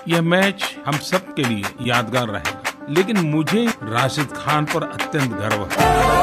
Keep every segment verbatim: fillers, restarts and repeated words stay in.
यह मैच हम सब के लिए यादगार रहेगा, लेकिन मुझे राशिद खान पर अत्यंत गर्व है।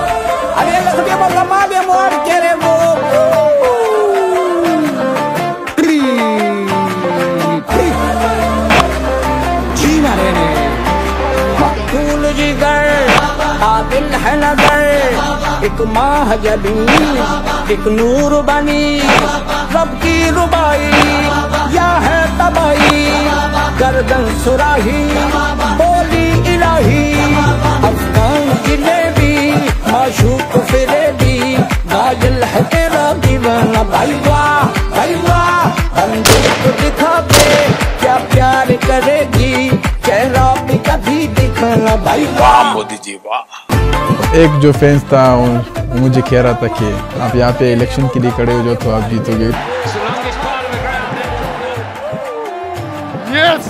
आदिल है नजर एक माह जबी एक नूर बनी रब की रुबाई या है तबाई गर्दन सुराही बोली इलाही अफगान जिलेबी माशूक फिरेबी गाजल है तेरा दीवाना भाई वाह भाई वाह बंदूक दिखा के क्या प्यार करेगी चेहरा भी कभी दिखाना भाई वाह मोदी जी वाह। एक जो फैंस था वो मुझे कह रहा था कि आप यहाँ पे इलेक्शन के लिए खड़े हो जाओ तो आप जीतोगे। यस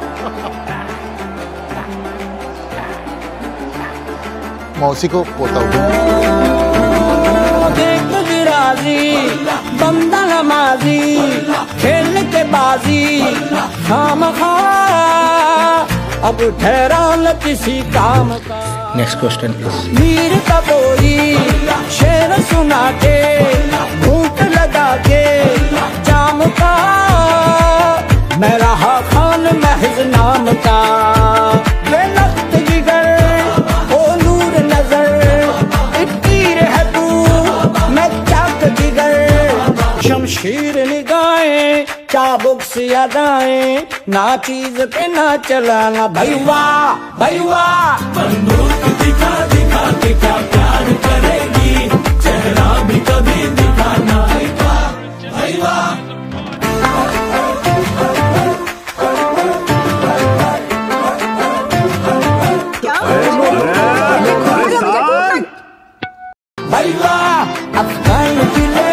मौसी को पोता बंदा नमाजी खेल के बाजी खाम खा अब ठहरा न किसी काम का। Next question please. मीर का बोई शेर सुना के घूंट लगा के जाम का मैं रहा खान महज नाम का बेलख्त जिगर ओ नूर नजर एक तीर है तू मैं चाक जिगर शमशीर निगाहें चाबुक से अदाएं ना चीज पे ना चलाना भाई वाह भाई वाह बंदूक दिखा दिखा के क्या प्यार करेगी चेहरा भी कभी दिखाना भाई वाह भाई वाह। भाई वाह अफगान